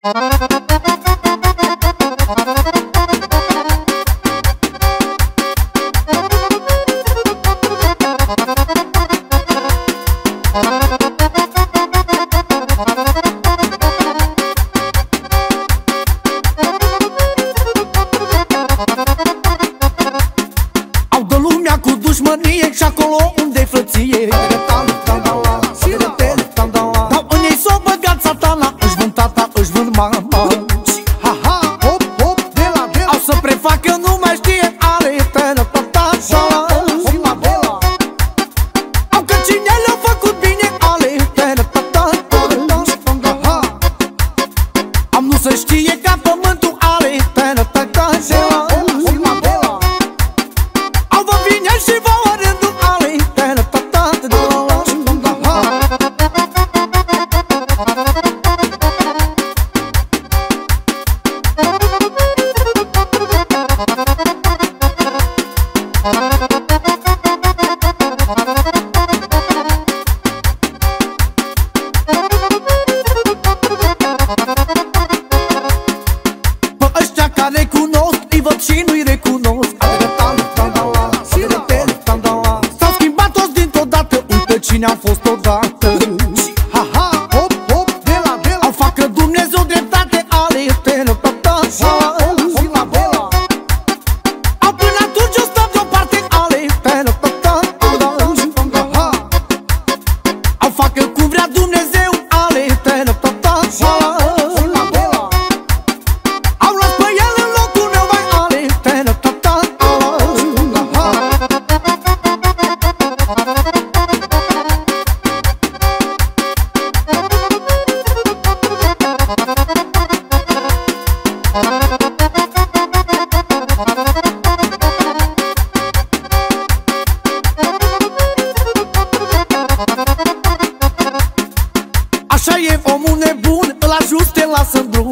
dușmănie și acolo unde-i frăție. Dar unii s-o băgat satana, își vând tata, își vând mama. Au să prefacă, nu mai știe ale tănă tata. Au că cine le-a făcut bine ale tănă tata. Am nu să știe ca pământul ale tănă tata. Și vă rândul ale tănă tata. Pe ăștia care cunosc, îi văd și nu-i recunosc. Cine am fost odată. Au facă Dumnezeu dreptate ale tănă tata. Au până atunci o stau deoparte ale tănă tata. Au facă cum vrea Dumnezeu ale tănă tata. Au luat pe el în locul meu mai ale tănă tata. Așa e omul nebun, îl ajut, te lasă în drum.